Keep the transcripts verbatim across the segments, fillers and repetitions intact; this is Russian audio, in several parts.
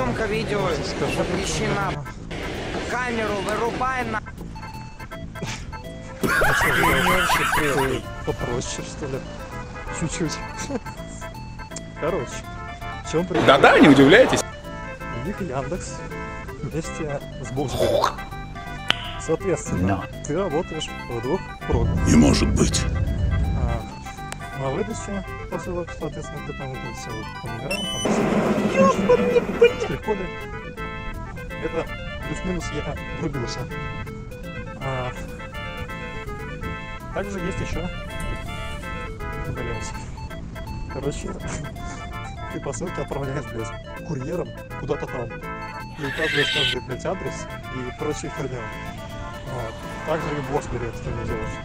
съемка видео запрещена. Камеру вырубай на... Попроще, что ли? Чуть-чуть. Короче, в чем прикол? Да-да, не удивляйтесь. У них Яндекс вместе с Боксбери. Соответственно, no. ты работаешь в двух программах. Не может быть. А, на выдаче посылок, соответственно, ты там все по номерам, по коды. Это плюс-минус я врубился. А, также есть еще, блять, короче, ты посылки отправляешь, блядь, курьером куда-то там. И указываешь каждый, блядь, адрес и прочие херня. Вот. Также и в Боксбери это не делаешь.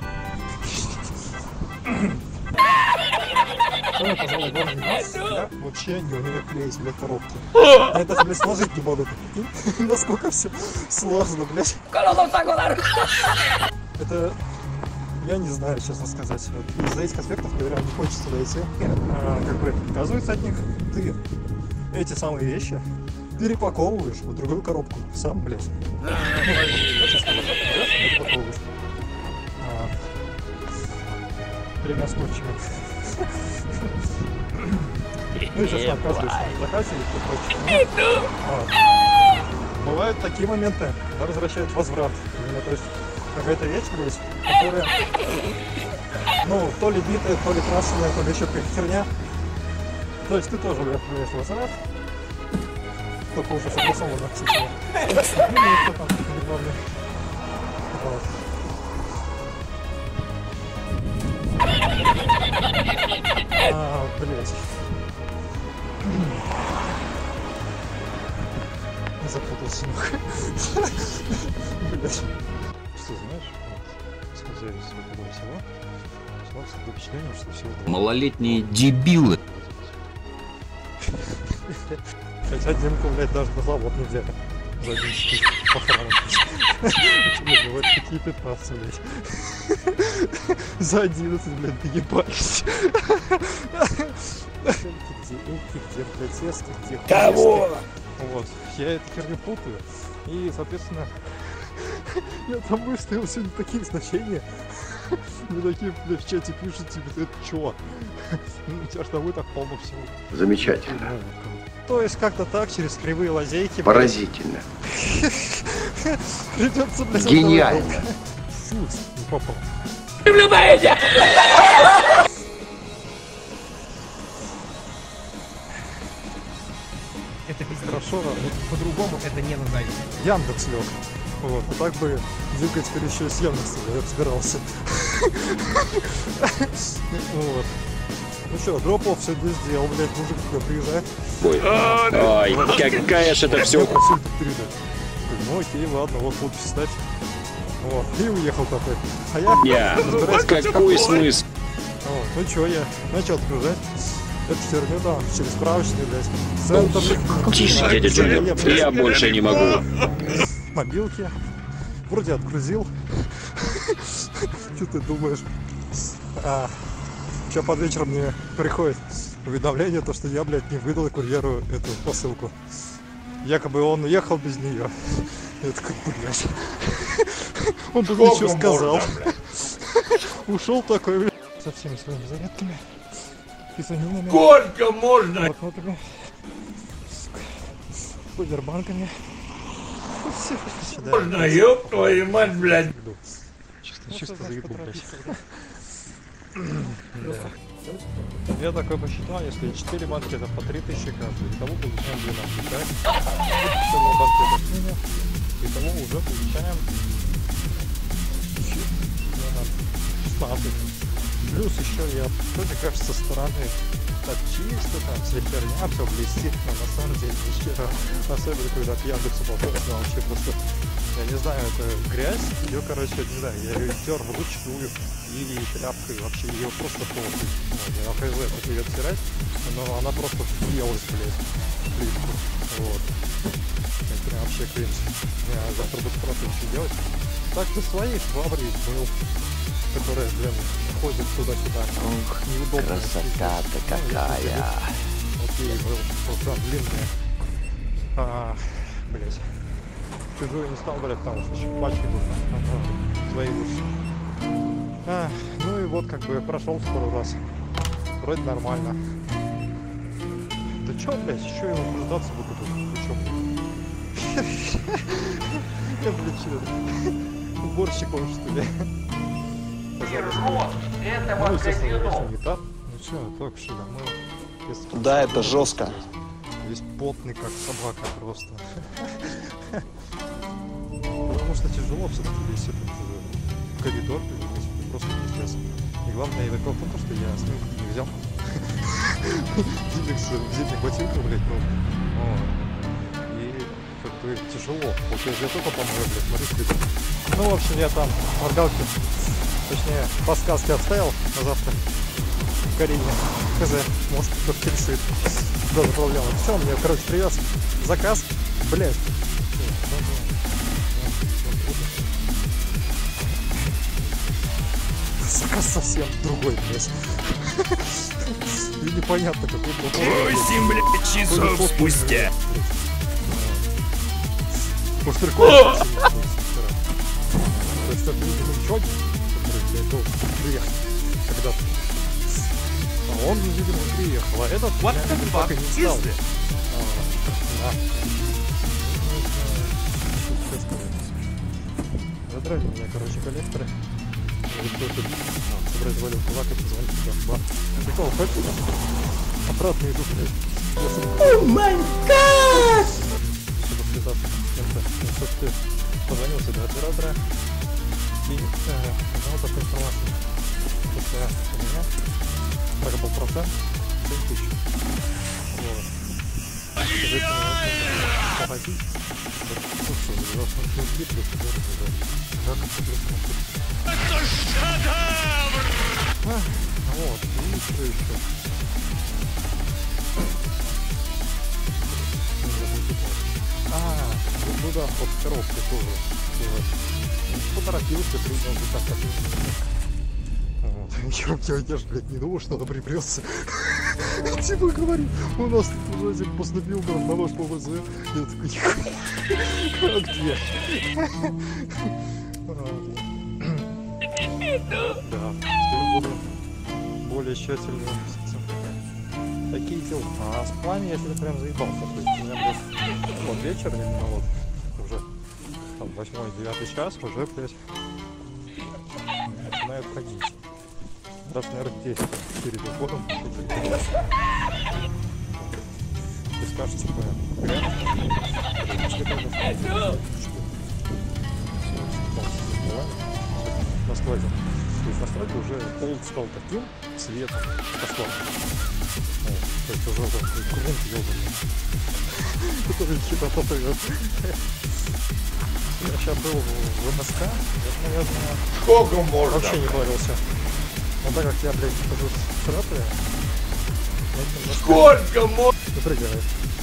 Что я, пожалуй, главный нюанс, я вообще не умею клеить, блядь, коробки. Я даже, блядь, сложить не могу. Насколько все сложно, блядь. Это... Я не знаю, честно сказать. Вот из-за этих аспектов, говоря, не хочется дойти. А, как бы, оказывается, от них ты эти самые вещи перепаковываешь в другую коробку. Сам, блядь. Перепаковываешь. Тремя скотчами. Ну и сейчас оказываешь в заказе и прочее. Бывают такие моменты, когда возвращают возврат. Именно, то есть какая-то вещь, блядь, которая, ну, то ли битая, то ли крашеная, то ли еще какая-то херня. То есть ты тоже отправляешь возврат, только уже согласовано с этим. Ну, что там, не главное. Вот. А, блядь. Запутался нахуй. Блядь. Что, знаешь, вот, сказали, сколько всего, сложилось такое впечатление, что всего... Малолетние дебилы. Хотя Димку, блядь, даже на завод не взяли. За одиннадцать тысяч охраны. Блядь, вот такие пятнадцать, блядь. За одиннадцать, блядь, ты ебаешься. Где эти, где, блядь, тесты, где... Кого? Вот, я эту херню путаю. И, соответственно, я там выставил сегодня такие значения. Мне такие, блядь, в чате пишут, типа, это чё? У тебя ж домой так полно всего. Замечательно. То есть как-то так, через кривые лазейки. Поразительно. Придется, блядь, гениально. Фу, не попал. Это пиздец. Хорошо, Вот по-другому это не назовешь. Яндекс лег. Вот, а так бы Димка теперь еще и с Яндексом я разбирался. Вот. Ну что, дроп-офф сегодня сделал, блядь, мужик туда приезжает. Ой, какая ж это все. Ну окей, ладно, вот подпись ставь. Вот, и уехал такой. А я... Я, какой смысл? Вот, ну чё, я начал отгружать эту херню там, через справочный, блядь. Центр. Тише, дядя Джуниор, я больше не могу. Мобилки. Вроде отгрузил. Что ты думаешь? А, сейчас под вечер мне приходит уведомление, то что я, блядь, не выдал курьеру эту посылку. Якобы он уехал без нее. Я такой, блядь. Он бы мне что сказал. Ушел такой, блядь. Со всеми своими зарядками. Писанинами. Сколько можно? Блокнотами. Пудербанками. Можно, ёб твою мать, блядь. Чисто, чисто заебу, блядь. Я такой посчитал, если четыре банки это по три тысячи каждый, итого получаем двенадцать, да? Все на банке объяснения, итого уже получаем шестнадцать. Плюс еще я, вроде кажется, со стороны так чисто, там вся херня, все блестит, но на самом деле нихера. Особенно когда от Яндекса попадает, вообще просто, я не знаю, это грязь, ее, короче, не знаю, я ее тер вручную или тряпкой, вообще ее просто полностью. Вот, я хз, как ее отстирать, но она просто въелась, блядь, в плитку. Вот. Это прям вообще кринж. Я завтра буду просто еще делать. Так ты своих в Аврии был, которая, блин, ходит туда-сюда. Ух, красота-то какая. Окей, был, просто длинная. А, блять. Чужую не стал брать, потому что еще пачки будут. Ага, свои лучше. А, ну и вот как бы прошел пару раз. Вроде нормально. Да чё, блядь, еще его продаться буду тут? Ты чё, блядь? Я, блядь, чё? Уборщик он, что ли? Ну, естественно, конечно, не так. Ну чё, только что домой. Да, это жестко. Весь потный, как собака просто. Потому что тяжело все-таки весь этот э, коридор переносить, просто пиздец. И главное, я такой в том, что я снимку не взял. Зимник в зимних ботинках, блядь, ну. И как бы тяжело. Получается, я только помою, блядь, смотри, блядь. Ну, в общем, я там моргалки, точнее, подсказки оставил на завтра в Карине. Хз, может, кто-то решит. Даже проблема. Все, мне, короче, привез заказ. Блядь. Заказ совсем другой, блядь. И непонятно, какой другой. восемь, блядь, часов спустя. Может, прикольно. То есть, это видимо чёрт, который, блядь, должен приехать когда-то. А он, видимо, приехал, а этот, блядь, так и не стал. Да. Задрали меня, короче, коллекторы. Собрать валю кулак и позвонить туда. Ба. Прикол, хочешь? Обратно иду, блядь. О май гад! Чтобы связаться с кем-то. Ну, чтоб ты позвонился до оператора и узнал такую информацию. Потому что у меня сорок пять процентов семь тысяч. Вот. Скажите, мне походить. Ну что, я должен не плюс, как это плюс на это шедевр! Вот, и что еще? А, ну да, вот коробка тоже. Поторопился, принял заказ как вот. Ничего, я даже, блядь, не думал, что она припрется. Типа говорит, у нас тут уже типа поступил на ваш ПВЗ. Я такой, а где? Да, теперь буду более тщательно относиться. Такие дела. А с плане я сегодня прям заебался. То есть у меня, блядь, вот вечер, именно вот уже там восьмой-девятый час, уже, блядь, начинает ходить. Раз, наверное, десять перед уходом. И скажешь, типа, прям. На складе. То есть на складе уже пол стал таким цветом по то есть уже грунт ёбаный, который типа попадет. Я сейчас был в МСК, это, наверное, Сколько можно? вообще не парился. Но так как я, блядь, хожу с трапы, Сколько можно? напрягает.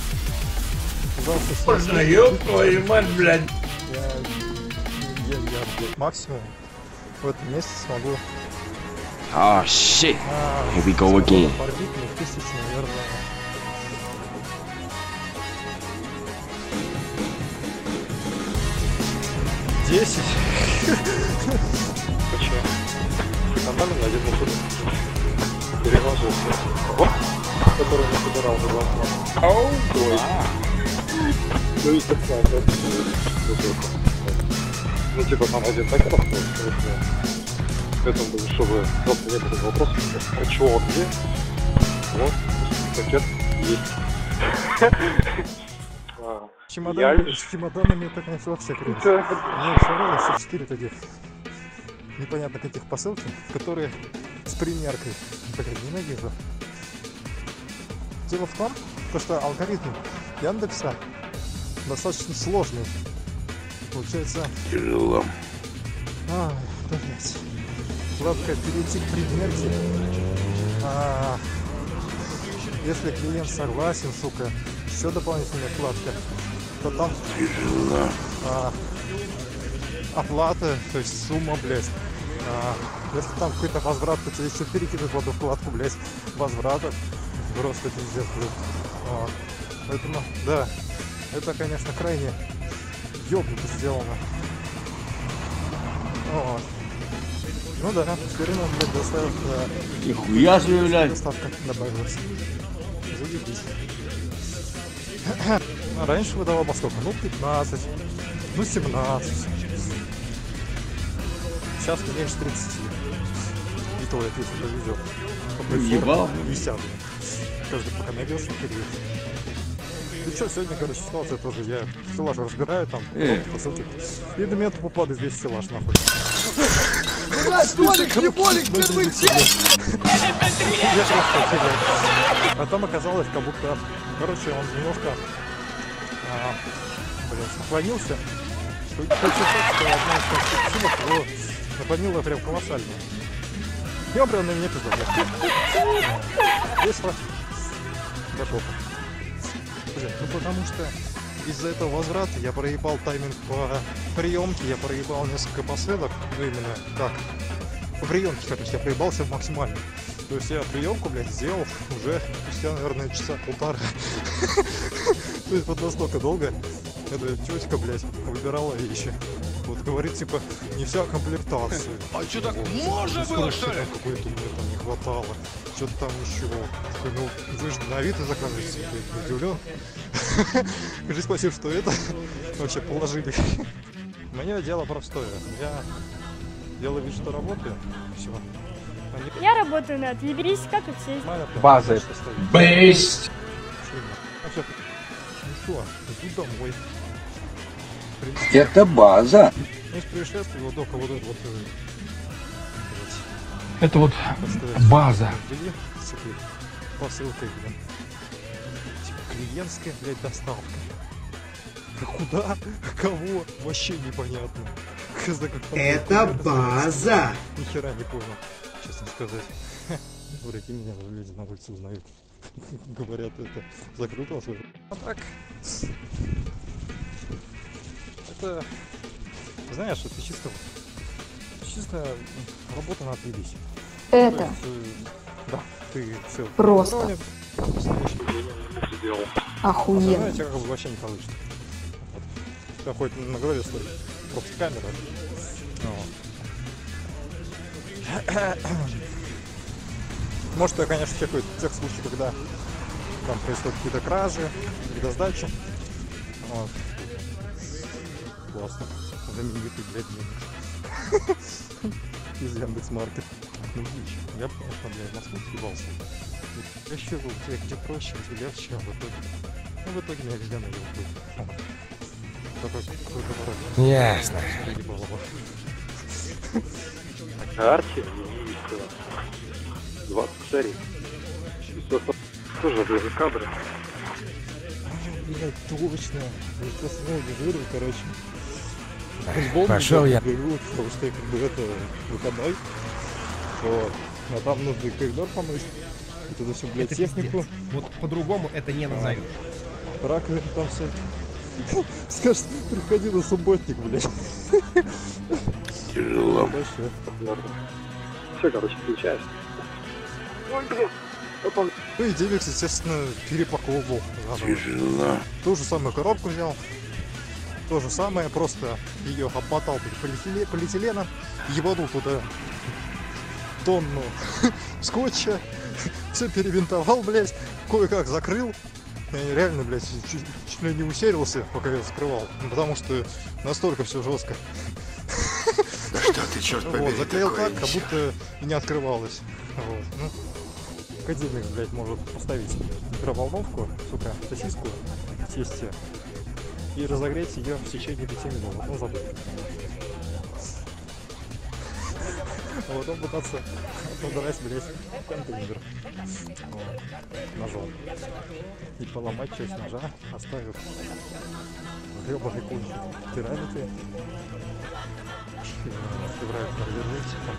Можно, ёб твою мать, блядь. Я, я, я, блядь, максимум в этом месяце смогу. Oh shit. А, Here we go again. Порбить, ну, тысяч, наверное. Десять. Почему? Нормально на один маршрут переложился. Вот, который не собирал за два. Оу, ой. Ну и так далее. Ну типа там один так похож. Поэтому, чтобы просто не было вопросов, а чего, где? Вот, пакет есть. Чемодан, с чемоданами это, конечно, вообще кринж. Мне шарало все четыре таких непонятно каких посылки, которые с примеркой. Блин, ненавижу. Дело в том, что алгоритм Яндекса достаточно сложный. Получается... Тяжело. Ай, блять. Вкладка «Перейти к примерке». А, если клиент согласен, сука, еще дополнительная вкладка, то там а, оплата, то есть сумма, блядь. А, если там какой-то возврат, то тебе еще перекидывают в эту вкладку, блядь, возврата. Просто пиздец, блядь. Вот. Поэтому, да, Это, конечно, крайне ёбнуто сделано. Вот. Ну да, теперь нам, блядь, доставка... Нихуя себе, блядь. Доставка добавилась. Заебись. Раньше выдавал по сколько? Ну, пятнадцать. Ну, семнадцать. Сейчас меньше тридцати. И то я пишу до видео. Ебал. пятьдесят. Каждый пока набился период. Ну что, сегодня, короче, ситуация тоже. Я стеллаж разбираю там, э. по сути. И до меня тупо падает весь стеллаж, нахуй. Столик, не болик, первый А там оказалось, как будто, короче, он немножко, а, блин, наклонился. Почему-то, что одна из конструктивов его наклонила прям колоссально. И он прям на меня пиздал. Весело. Готов. Блин, ну потому что из-за этого возврата я проебал тайминг по приемке, я проебал несколько последок, ну именно как по приемке, короче, я проебался максимально. То есть я приемку, блядь, сделал уже спустя, наверное, часа полтора. То есть вот настолько долго эта тетка, блядь, выбирала вещи. Вот говорит, типа, не вся комплектация. А что так можно было, что ли? Какой-то мне там не хватало. Что-то там еще. Ну, вы же на Авито заказываете, я удивлен. Скажи спасибо, что это вообще положили. У меня дело простое. Я делаю вид, что работаю. Все. Я работаю на отъебись, как и все. База. Бесть. Ну что, иду домой. Это база. Из происшествия вот только вот это вот. Это вот база. Ввели с этой посылкой, блин. Типа клиентская, блядь, доставка. Куда? Кого? Вообще непонятно. Это база. Ни хера не понял, честно сказать. Враги меня люди на улице узнают. Говорят, это закрыто. А так. Это, знаешь, это чисто, чисто работа на отъебись. Это есть, э, да, ты все просто сделал. охуенно. А тебя как бы вообще не получится. Вот. У тебя хоть на голове стоит просто камера. Вот. Может, я, конечно, чекаю тех случаев, когда там происходят какие-то кражи, какие-то сдачи. Вот. Классно. Знаменитый, блядь, мир. Из Яндекс.Маркет. Ну, дичь. Я, конечно, блядь, в Москву съебался. Еще был, где, где проще, где легче, а в итоге. Ну, в итоге меня везде наебал. Такой какой-то ворот. Ясно. Арчи, двадцать косарей. Тоже без кадра. Блять, точно. Я сейчас ноги вырву, короче. Пошел я. Беру, потому что я как бы это выходной. Вот. А там нужно коридор помыть. И туда всю, блядь, Это технику. пиздец. Вот по-другому это не назовешь. Раковин там все. Скажешь, приходи на субботник, блядь. Тяжело. Все, короче, включаешь. Ой, блин. Ну и Демикс, естественно, перепаковывал. Тяжело. Ту же самую коробку взял. То же самое, просто ее обмотал полиэтиле- полиэтиленом, ебанул туда тонну скотча, все перевинтовал, блядь, кое-как закрыл. Я реально, блядь, чуть, чуть ли не усерился, пока я закрывал, потому что настолько все жестко. Да что ты, черт побери, Вот, заклеил такое так, как еще? будто и не открывалось. Вот, ну, академик, блядь, может поставить микроволновку, сука, сосиску в тесте и разогреть ее в течение пяти минут. Ну, забыл. А потом пытаться подрать, блядь, контейнер вот, ножом. И поломать часть ножа, оставив гребаный кончик керамики. Собирают провернуть, там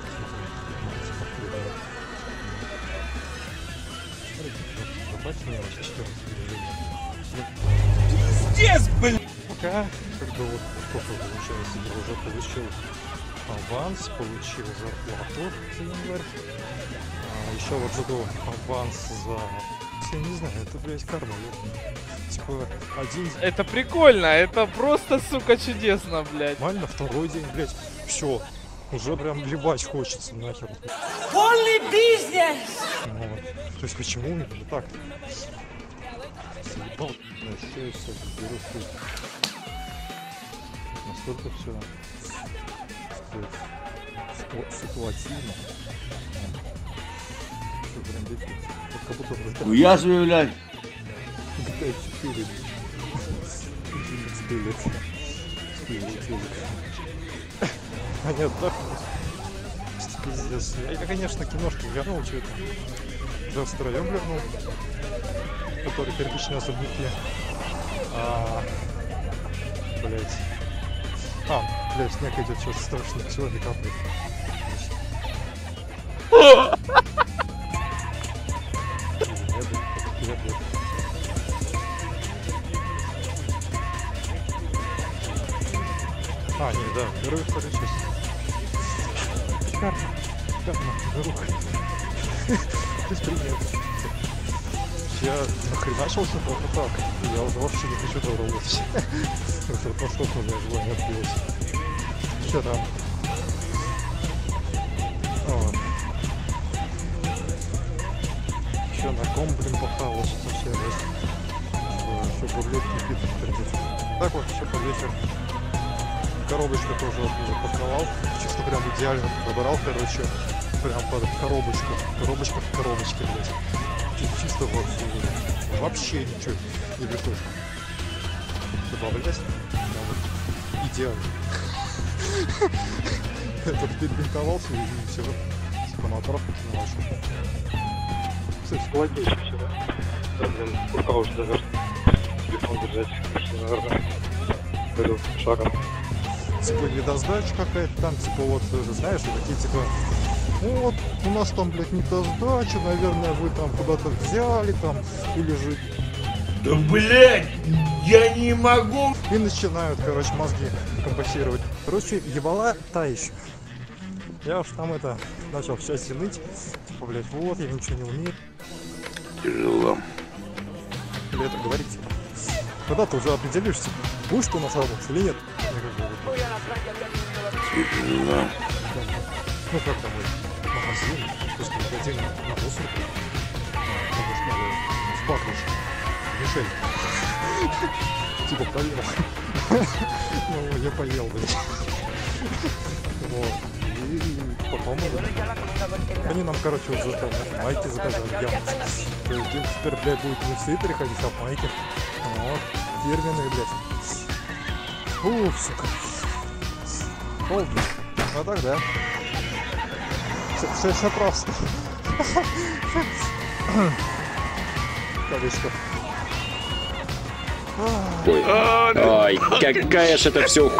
посмотрите, вообще четвертое. Пиздец, блин! Пока, как бы вот, сколько получается, я уже получил аванс, получил зарплату за январь. А, еще вот жду аванс за я не знаю, это, блядь, карма, ёпта. Типа, один... Это прикольно, это просто, сука, чудесно, блядь. Нормально, второй день, блядь, все. Уже прям блевать хочется, нахер. Полный бизнес! Ну, то есть почему именно так? Заебал, блядь, все, все, беру хуй. Настолько все ситуативно. Все прям бедно. Вот как будто в GTA Уязвлю, блядь. четыре. Спилит. Спилит телек. А нет, да? Пиздец. Я, я, конечно, киношки глянул, что это. Да, втроем глянул. Который кирпичные особняки. А... Блять. А, блять, снег идет, что-то страшно, всего не капает. А, не, да, первый, второй часть. Шикарно, шикарно, рука. Без пример. Я нахреначился только так. Я уже вообще не хочу дорогать. Это настолько уже желание отбилось. Вчера. Еще на ком, блин, похавал, что вообще есть. Еще бурлетки битых пердит. Так вот, еще под вечер. Коробочку тоже вот уже подковал. Чисто прям идеально подобрал, короче. Прям под коробочку. Коробочка в коробочке, блядь. Чисто вот вообще ничего не бетушь. Добавлять? Да, вот. Идеально. Это перебинтовался и все. Типа на отрабку начал. Кстати, холоднейший вчера. Да, блин, рука уже замерз. Телефон держать, конечно, наверное. Пойду шагом. Типа недосдача какая-то там, типа вот, знаешь, такие типа... Ну вот, у нас там, блядь, недосдача, наверное, вы там куда-то взяли там, или же... Да, блядь, я не могу! И начинают, короче, мозги компенсировать. Короче, ебала та еще. Я уж там это, начал в части ныть. Типа, блядь, вот, я ничего не умею. Тяжело. Или это говорить, типа. Когда ты уже определишься, будешь ты у нас работать или нет? Тяжело. Ну как там, магазин, просто магазин на мусорку. В Патрушке. Мишель. Типа поел. Ну, я поел, блядь. Вот. И потом они нам, короче, уже там майки заказали, Яндекс. То есть теперь, блядь, будет не в свитере ходить, а в майке. Вот. Фирменные, блядь. Фу, сука. Полный. А так, да. Все, все, все просто. Колечко. Ой, ой, какая ж это все.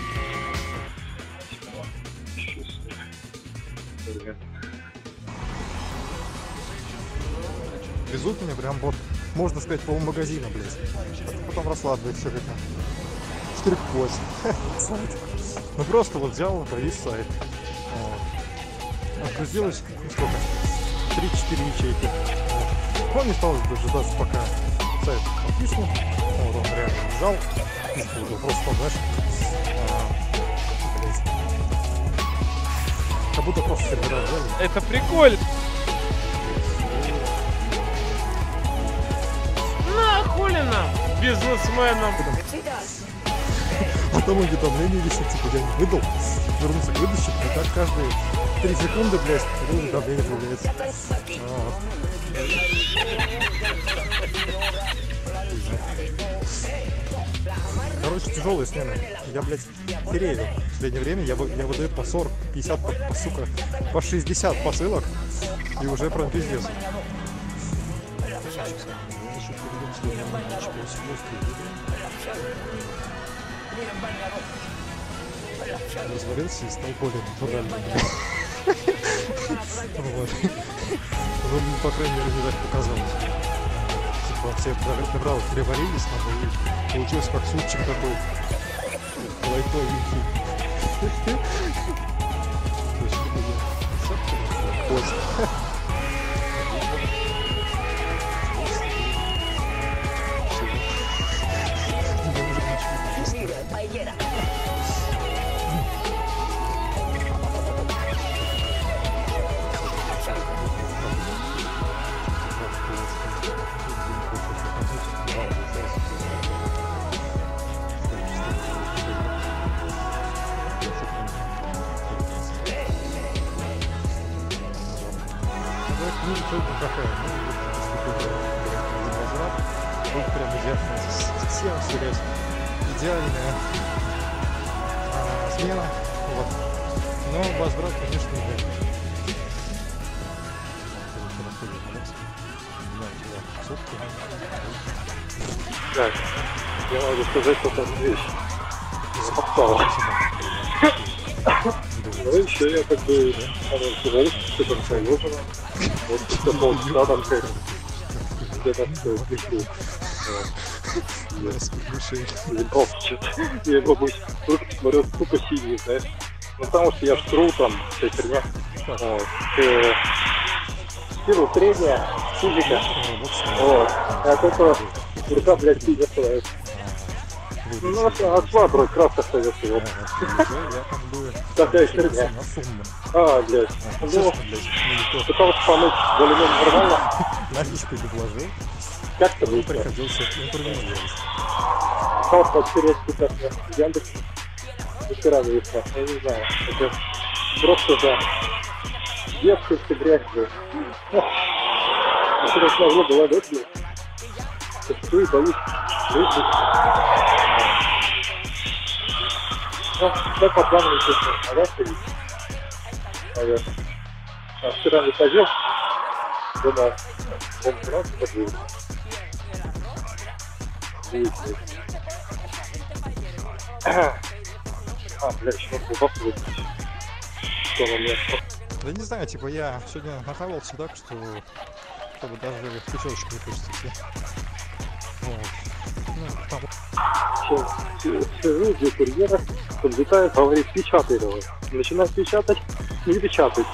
Везут меня прям вот, можно сказать, полмагазина, блядь. Потом раскладывает все это. Штрих-кость. Ну просто вот взял, повис сайт. Отгрузилось, сколько? три-четыре ячейки. Вот. Он не стал дожидаться, пока сайт подписан. Вот он реально взял. Просто, знаешь, а, как будто просто сервера взяли. Это прикольно. Нахули нам, бизнесменам. Потом уведомление висит, типа я не выдал. Вернулся к выдаче, и так каждые три секунды, блядь, уведомление появляется. Вот. Короче, тяжелые смены. Я, блядь, херею. В последнее время я, я выдаю по сорок, пятьдесят, по, по, сука, по шестьдесят посылок. И уже прям пиздец. Развалился и стал более натуральным. Вот. Ну, по крайней мере, не так показалось. Типа, все набрал, переварились, и получилось как супчик такой. Лайтовенький. То есть, я... будет прям идеально. Всем серьезно. Идеальная а, смена. Вот. Но возврат, конечно, нет. Так, я могу сказать, что там вещь. Попало. Ну еще я как бы говорю, что там положено. Вот что полчаса там как где-то пришли. Ебал что-то. Я его бы смотрел тупо синий, знаешь. Ну потому что я ж тру там, вся херня. Силу средняя, физика. Вот. А от этого рука, блядь, синяя становится. Ну, отшла, бро, краска остается. Вот. Такая херня. А, блядь. Ну, пытался помыть более-менее нормально. Наличкой предложил. Как-то вышло. Приходился импровизировать. Пытался подтереть как-то Яндекс. И вчера вышло. Я не знаю. Это просто, да, детская грязь, блядь. Если это смогло голодать, блядь. Что и боюсь. Вышло. Ну, так по плану, естественно, а да, стоит? Наверное. А вчера не ходил, думал, он сразу подвел. Видите. А, бля, еще надо глубоко выпить. Что на меня? Да не знаю, типа я сегодня нахавался так, что чтобы даже в печёночку не хочется идти. Вот. Ну, потому... Сижу, где курьера подлетает, говорит, печатай давай. Начинает печатать, не печатайте.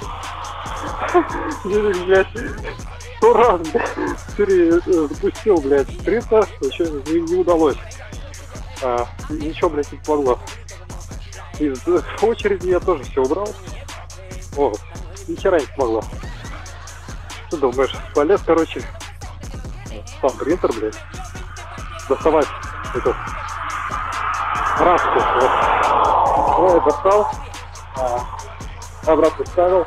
Блядь, сто раз, блядь, запустил, блядь, принтер, еще не, не удалось. А, ничего, блядь, не помогло. Из очереди я тоже все убрал. Вот, ни хера не помогло. Что думаешь, полез, короче, сам принтер, блядь, доставать этот раску, вот. Я достал, а, обратно вставил.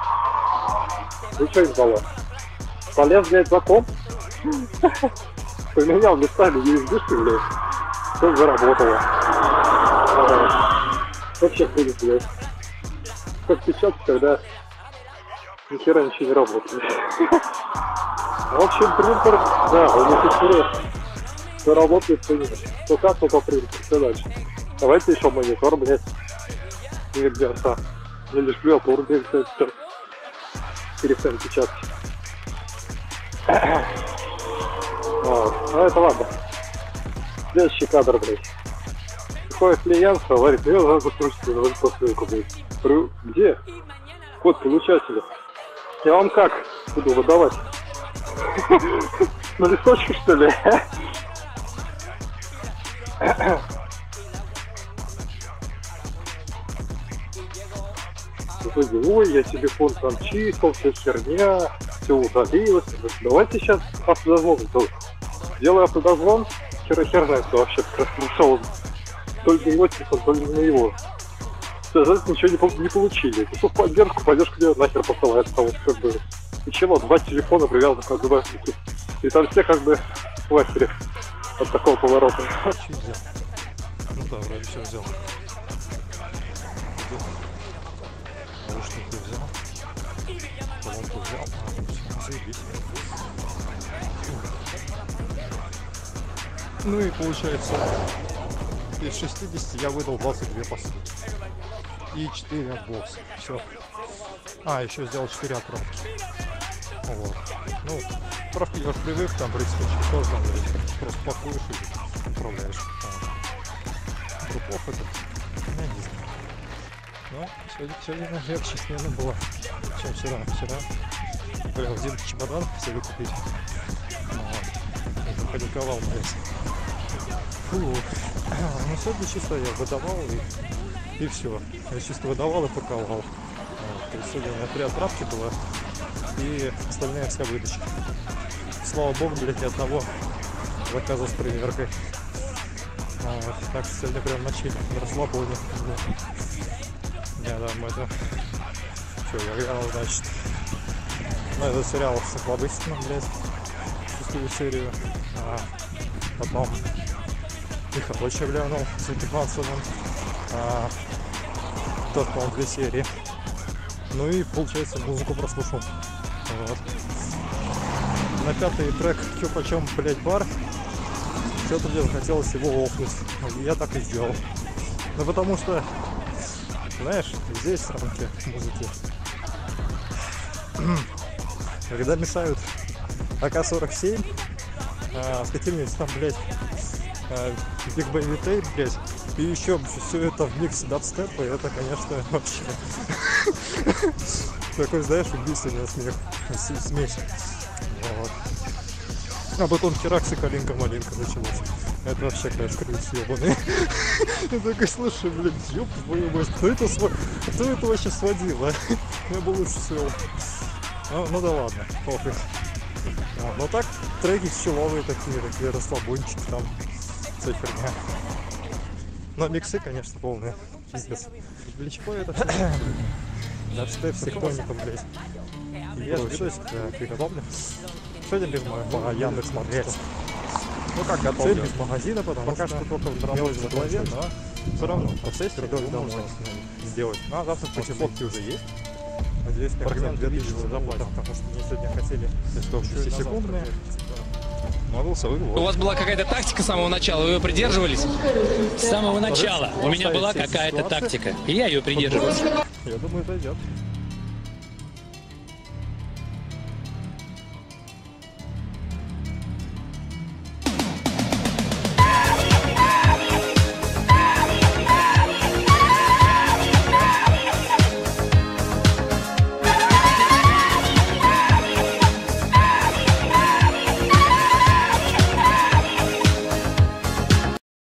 И что из баллона? Полез, блядь, за комп. Поменял местами ю эс би-шки, блядь. Все заработало. Вообще ходит, блядь. Как печатать, когда ни хера ничего не работает. В общем, принтер, да, он не интересно. Все работает, все нет. То как, то по принтеру, все дальше. Давайте еще монитор, блядь. Не ребята. Не лишь клавиатуру, блядь, перестань печатать. Вот. Ну это ладно. Следующий кадр, блядь. Приходит клиент, говорит, мне надо закрутить посылку, блядь. Говорю, где? Код получателя. Я вам как буду выдавать? На листочке, что ли? Ой, я телефон там чистил, вся херня, все удалилось. Давайте сейчас автодозвон. Делаю автодозвон, хера херня, что вообще нашел. То ли на его телефон, то ли на его. Сказать, ничего не, не получили. Если в поддержку, поддержку делать нахер посылает. Потому что как бы ничего, два телефона привязаны к одному. И там все как бы в ластере от такого поворота. Ну да, вроде все взял. Наушники взял. Колонку взял. Заебись. Ну и получается, из шестидесяти я выдал двадцать две посылки. И четыре отбокса. Все. А, еще сделал четыре отправки. Вот. Ну, отправки я уже привык, там, в принципе, тоже там, просто пакуешь и отправляешь. Группов этот, я не знаю. Но сегодня, сегодня легче смена была, чем вчера. Вчера прям один чемодан все выкупить. Вот. И запаниковал на это. Фу. Ну сегодня чисто я выдавал и, и все. Я чисто выдавал и паковал. Вот. То есть сегодня у меня три отправки было и остальная вся выдача. Слава богу, блядь, ни одного заказа с примеркой. Вот. Так что сегодня прям ночи на расслабоне. Я там это... Что, я глянул, значит, на этот сериал с Охлобыстиным, блядь. третью серию. А потом Михалыча глянул с Витиманцевым. А, тоже, по-моему, две серии. Ну и, получается, музыку прослушал. Вот. На пятый трек «Чё почем, блять, бар» что-то мне захотелось его охнуть. И я так и сделал. Ну потому что, знаешь, здесь рамки музыки. Когда мешают А К сорок семь а, с каким-нибудь там, блядь, а, Big Baby Tape, блядь, и еще все это в миксе дабстепа, это, конечно, вообще такой, знаешь, убийственный смех, смесь. Вот. А потом херакс и калинка-малинка началась. Это вообще, конечно, крылья ебаный. Я такой, слушай, блядь, ёб твою мать, кто это, св... кто это вообще сводил, а? Я бы лучше свел. Ну, ну да ладно, пофиг. А, ну так, треки чиловые такие, такие расслабончики там, вся херня. Но миксы, конечно, полные, пиздец. Для чего это? Дабстеп с тектоником, блядь. Я же видосик приготовлю. Сегодня без по Яндекс смотреть. Ну как готовлю? Цель без магазина, потому пока что только мелочь в голове, но все равно в процессе можно сделать. Ну а завтра фотки уже есть. Надеюсь, как-то две тысячи заплатят, потому что мне сегодня хотели десятисекундные. Молился, у вас была какая-то тактика с самого начала, вы ее придерживались? С самого начала у меня была какая-то тактика, и я ее придерживался. Я думаю, зайдет.